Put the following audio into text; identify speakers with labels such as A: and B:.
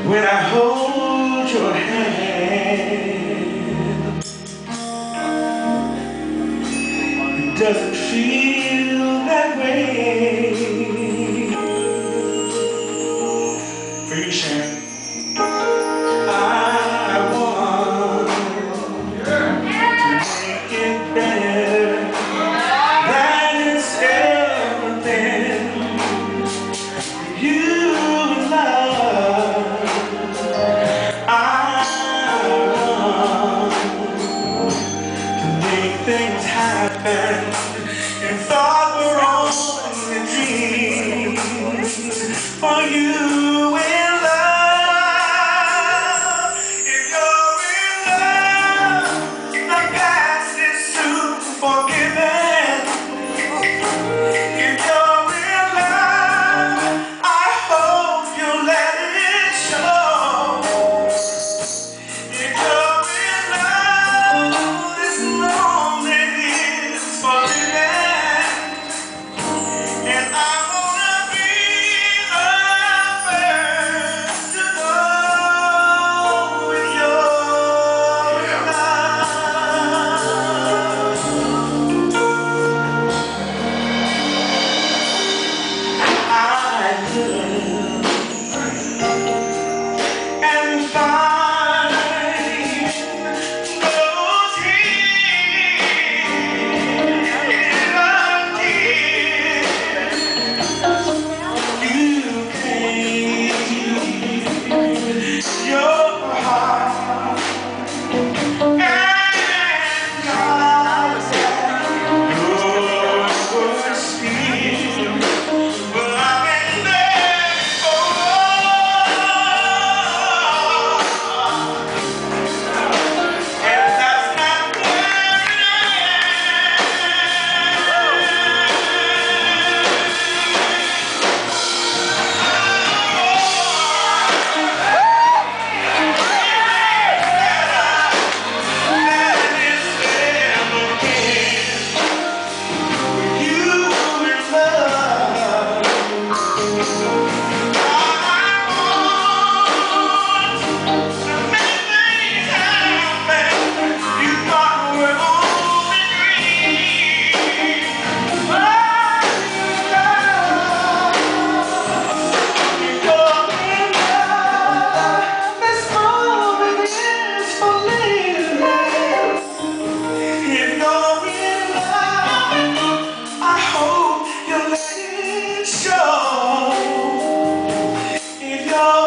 A: When I hold your hand, it doesn't feel that way. For you, Sharon, I want to make it better than it's ever been. You love, I want to make things happen. And thought we're only dreams for you in love. If you're in love, the past is soon forgiven. If you're in love, I hope you'll let it show. If you're in love, this moment is forbidden. And I wanna be the first to know if you're in love. I look and find those you gave your heart and God your speed, but I've been there before, and that's not where it show. If you're